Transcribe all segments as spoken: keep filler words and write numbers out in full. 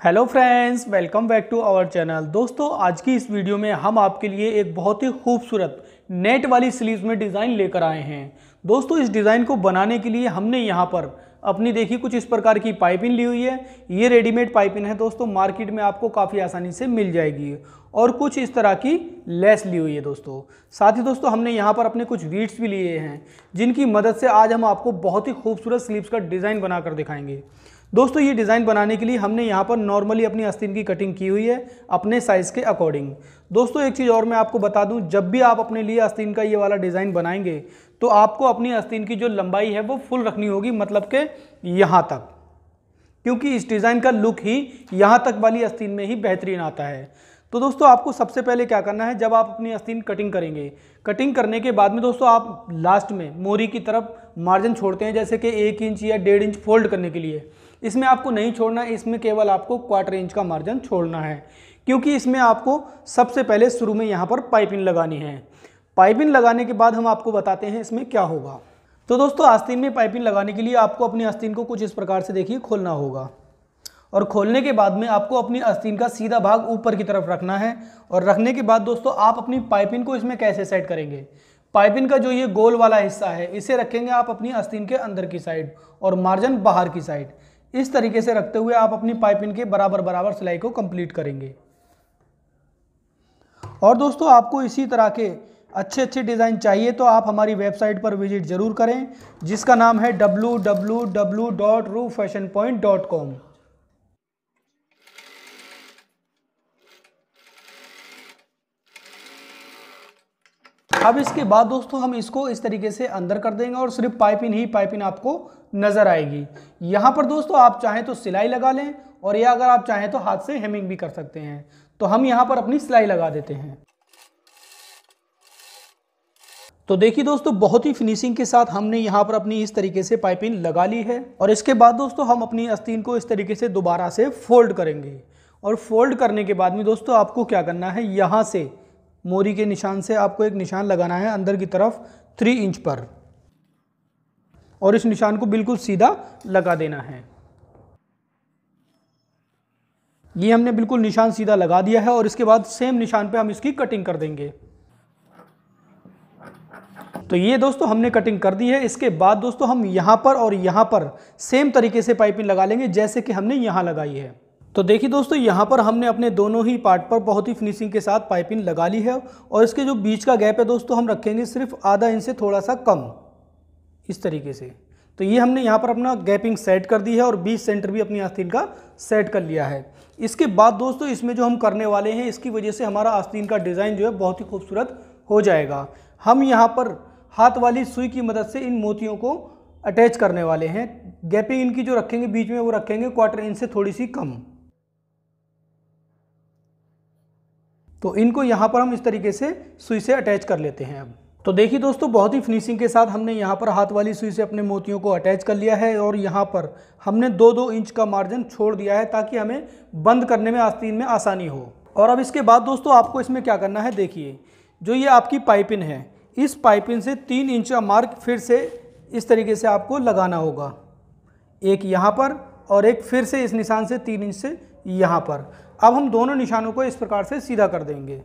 Hello friends, welcome back to our channel. दोस्तों, आज की इस वीडियो में हम आपके लिए एक बहुत ही खूबसूरत नेट वाली स्लीव्स में डिज़ाइन लेकर आए हैं। दोस्तों, इस डिज़ाइन को बनाने के लिए हमने यहाँ पर अपनी देखी कुछ इस प्रकार की पाइपिंग ली हुई है। ये रेडीमेड पाइपिंग है दोस्तों, मार्केट में आपको काफ़ी आसानी से मिल जाएगी। और कुछ इस तरह की लेस ली हुई है दोस्तों। साथ ही दोस्तों हमने यहाँ पर अपने कुछ वीड्स भी लिए हैं, जिनकी मदद से आज हम आपको बहुत ही खूबसूरत स्लीव्स का डिज़ाइन बनाकर दिखाएंगे। दोस्तों, ये डिज़ाइन बनाने के लिए हमने यहाँ पर नॉर्मली अपनी आस्तीन की कटिंग की हुई है अपने साइज़ के अकॉर्डिंग। दोस्तों, एक चीज़ और मैं आपको बता दूं, जब भी आप अपने लिए आस्तीन का ये वाला डिज़ाइन बनाएंगे तो आपको अपनी आस्तीन की जो लंबाई है वो फुल रखनी होगी, मतलब कि यहाँ तक, क्योंकि इस डिज़ाइन का लुक ही यहाँ तक वाली आस्तीन में ही बेहतरीन आता है। तो दोस्तों, आपको सबसे पहले क्या करना है, जब आप अपनी आस्तीन कटिंग करेंगे, कटिंग करने के बाद में दोस्तों आप लास्ट में मोरी की तरफ मार्जिन छोड़ते हैं, जैसे कि एक इंच या डेढ़ इंच फोल्ड करने के लिए। इसमें आपको नहीं छोड़ना है, इसमें केवल आपको क्वार्टर इंच का मार्जिन छोड़ना है, क्योंकि इसमें आपको सबसे पहले शुरू में यहाँ पर पाइपिंग लगानी है। पाइपिंग लगाने के बाद हम आपको बताते हैं इसमें क्या होगा। तो दोस्तों, आस्तीन में पाइपिंग लगाने के लिए आपको अपनी आस्तीन को कुछ इस प्रकार से देखिए खोलना होगा, और खोलने के बाद में आपको अपनी आस्तीन का सीधा भाग ऊपर की तरफ रखना है। और रखने के बाद दोस्तों आप अपनी पाइपिंग को इसमें कैसे सेट करेंगे, पाइपिंग का जो ये गोल वाला हिस्सा है इसे रखेंगे आप अपनी आस्तीन के अंदर की साइड और मार्जिन बाहर की साइड। इस तरीके से रखते हुए आप अपनी पाइपिंग के बराबर बराबर सिलाई को कंप्लीट करेंगे। और दोस्तों, आपको इसी तरह के अच्छे अच्छे डिज़ाइन चाहिए तो आप हमारी वेबसाइट पर विजिट जरूर करें, जिसका नाम है W W W dot ru fashion point dot com. अब इसके बाद दोस्तों हम इसको इस तरीके से अंदर कर देंगे और सिर्फ पाइपिंग ही पाइपिंग आपको नजर आएगी। यहाँ पर दोस्तों आप चाहें तो सिलाई लगा लें, और या अगर आप चाहें तो हाथ से हेमिंग भी कर सकते हैं। तो हम यहाँ पर अपनी सिलाई लगा देते हैं। तो देखिए दोस्तों, बहुत ही फिनिशिंग के साथ हमने यहाँ पर अपनी इस तरीके से पाइपिंग लगा ली है। और इसके बाद दोस्तों हम अपनी आस्तीन को इस तरीके से दोबारा से फोल्ड करेंगे। और फोल्ड करने के बाद में दोस्तों आपको क्या करना है, यहाँ से मोरी के निशान से आपको एक निशान लगाना है अंदर की तरफ थ्री इंच पर, और इस निशान को बिल्कुल सीधा लगा देना है। ये हमने बिल्कुल निशान सीधा लगा दिया है, और इसके बाद सेम निशान पे हम इसकी कटिंग कर देंगे। तो ये दोस्तों हमने कटिंग कर दी है। इसके बाद दोस्तों हम यहाँ पर और यहाँ पर सेम तरीके से पाइपिंग लगा लेंगे, जैसे कि हमने यहाँ लगाई है। तो देखिए दोस्तों, यहाँ पर हमने अपने दोनों ही पार्ट पर बहुत ही फिनिशिंग के साथ पाइपिंग लगा ली है। और इसके जो बीच का गैप है दोस्तों हम रखेंगे सिर्फ आधा इंच से थोड़ा सा कम, इस तरीके से। तो ये हमने यहाँ पर अपना गैपिंग सेट कर दी है, और बीच सेंटर भी अपनी आस्तीन का सेट कर लिया है। इसके बाद दोस्तों इसमें जो हम करने वाले हैं, इसकी वजह से हमारा आस्तीन का डिज़ाइन जो है बहुत ही खूबसूरत हो जाएगा। हम यहाँ पर हाथ वाली सुई की मदद से इन मोतियों को अटैच करने वाले हैं। गैपिंग इनकी जो रखेंगे बीच में, वो रखेंगे क्वार्टर इंच से थोड़ी सी कम। तो इनको यहाँ पर हम इस तरीके से सुई से अटैच कर लेते हैं। अब तो देखिए दोस्तों, बहुत ही फिनिशिंग के साथ हमने यहाँ पर हाथ वाली सुई से अपने मोतियों को अटैच कर लिया है, और यहाँ पर हमने दो दो इंच का मार्जिन छोड़ दिया है, ताकि हमें बंद करने में आस्तीन में आसानी हो। और अब इसके बाद दोस्तों आपको इसमें क्या करना है, देखिए जो ये आपकी पाइपिंग है, इस पाइपिंग से तीन इंच का मार्क फिर से इस तरीके से आपको लगाना होगा। एक यहाँ पर और एक फिर से इस निशान से तीन इंच से यहाँ पर। अब हम दोनों निशानों को इस प्रकार से सीधा कर देंगे।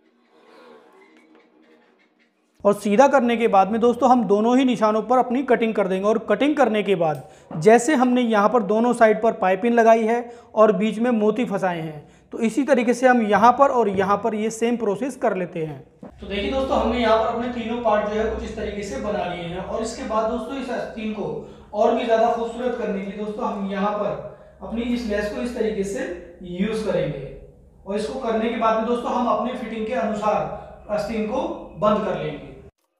और सीधा करने के बाद में दोस्तों हम दोनों ही निशानों पर अपनी कटिंग कर देंगे। और कटिंग करने के बाद जैसे हमने यहाँ पर दोनों साइड पर पाइपिंग लगाई है और बीच में मोती फंसाए हैं, तो इसी तरीके से हम यहाँ पर और यहाँ पर ये सेम प्रोसेस कर लेते हैं। तो देखिए दोस्तों, हमने यहाँ पर अपने तीनों पार्ट जो है कुछ इस तरीके से बना लिए हैं। और इसके बाद दोस्तों इस आस्तीन को और भी ज़्यादा खूबसूरत करने के लिए दोस्तों हम यहाँ पर अपनी इस लेस को इस तरीके से यूज करेंगे। और इसको करने के बाद में दोस्तों हम अपने फिटिंग के अनुसार आस्तीन को बंद कर लेंगे।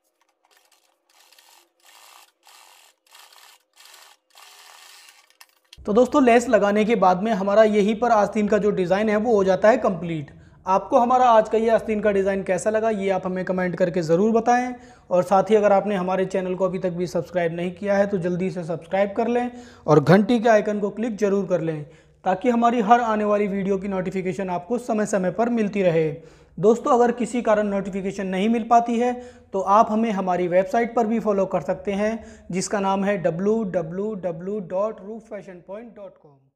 तो दोस्तों, लेस लगाने के बाद में हमारा यहीं पर आस्तीन का जो डिज़ाइन है वो हो जाता है कंप्लीट। आपको हमारा आज का ये आस्तीन का डिज़ाइन कैसा लगा, ये आप हमें कमेंट करके ज़रूर बताएं। और साथ ही अगर आपने हमारे चैनल को अभी तक भी सब्सक्राइब नहीं किया है तो जल्दी से सब्सक्राइब कर लें, और घंटी के आइकन को क्लिक जरूर कर लें, ताकि हमारी हर आने वाली वीडियो की नोटिफिकेशन आपको समय समय पर मिलती रहे। दोस्तों, अगर किसी कारण नोटिफिकेशन नहीं मिल पाती है तो आप हमें हमारी वेबसाइट पर भी फॉलो कर सकते हैं, जिसका नाम है W W W dot ru fashion point dot com.